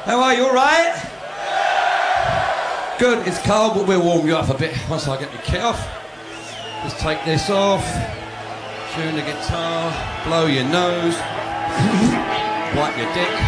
How are you, all right? Good, it's cold, but we'll warm you up a bit once I get my kit off. Just take this off, tune the guitar, blow your nose, wipe your dick.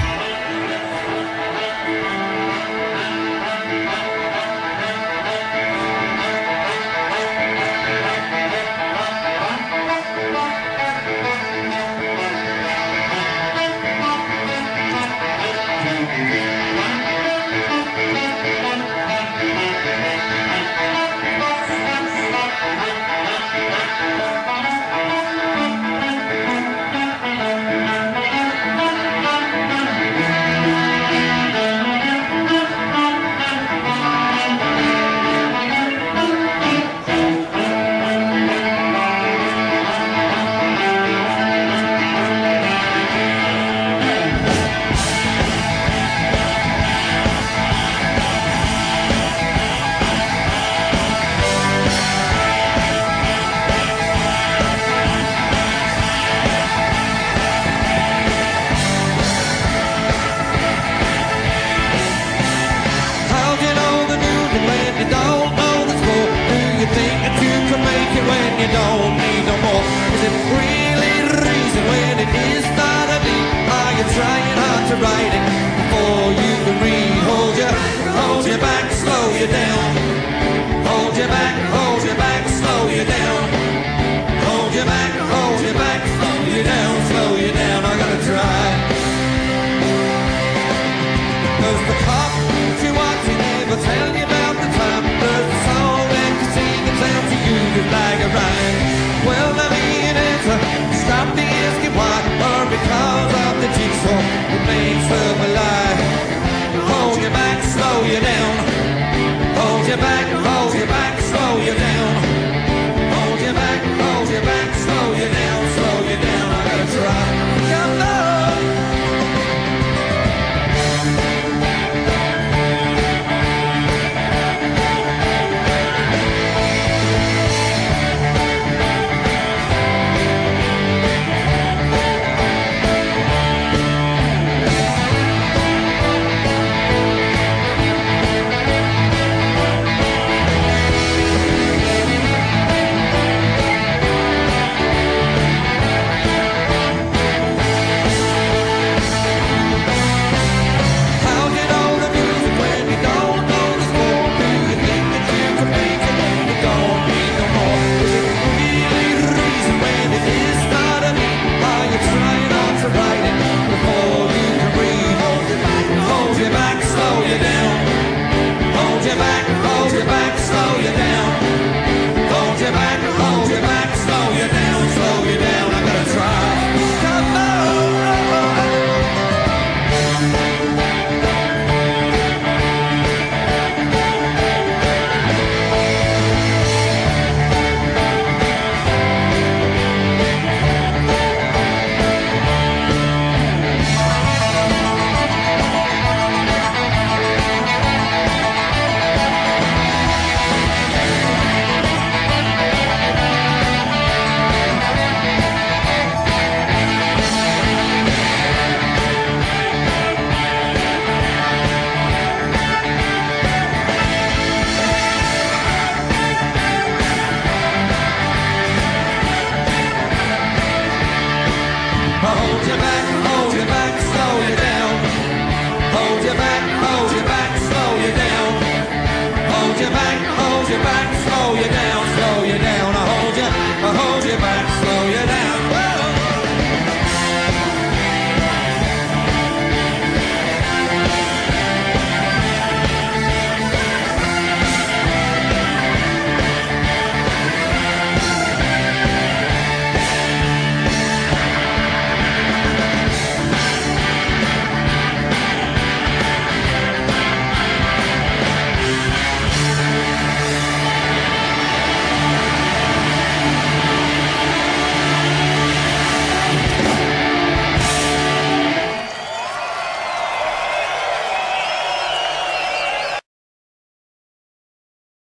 When you don't need no more. Is it really reason when it is not a me? Are you trying hard to write it?